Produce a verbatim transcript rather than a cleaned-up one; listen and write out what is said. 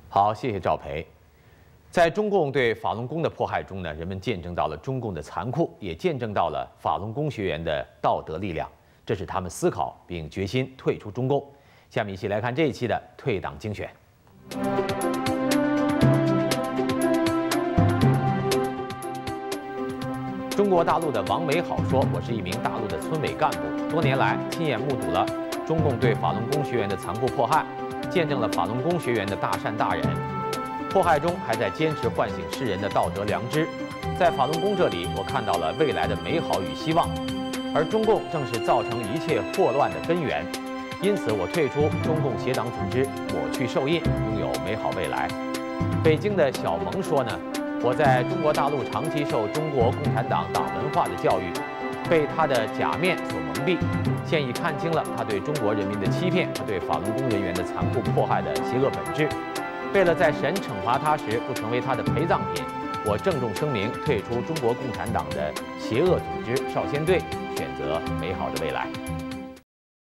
好，谢谢赵培。在中共对法轮功的迫害中呢，人们见证到了中共的残酷，也见证到了法轮功学员的道德力量，这使他们思考并决心退出中共。下面一起来看这一期的退党精选。 中国大陆的王美好说：“我是一名大陆的村委干部，多年来亲眼目睹了中共对法轮功学员的残酷迫害，见证了法轮功学员的大善大忍。迫害中还在坚持唤醒世人的道德良知。在法轮功这里，我看到了未来的美好与希望。而中共正是造成一切祸乱的根源。因此，我退出中共邪党组织，抹去受印，拥有美好未来。”北京的小萌说呢。 我在中国大陆长期受中国共产党党文化的教育，被他的假面所蒙蔽，现已看清了他对中国人民的欺骗和对法轮功人员的残酷迫害的邪恶本质。为了在神惩罚他时不成为他的陪葬品，我郑重声明退出中国共产党的邪恶组织少先队，选择美好的未来。